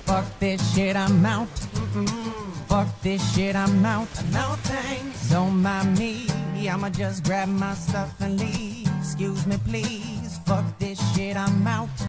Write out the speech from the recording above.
Fuck this shit, I'm out. Fuck this shit, I'm out. No thanks. Don't mind me, I'ma just grab my stuff and leave. Excuse me please, fuck this shit, I'm out.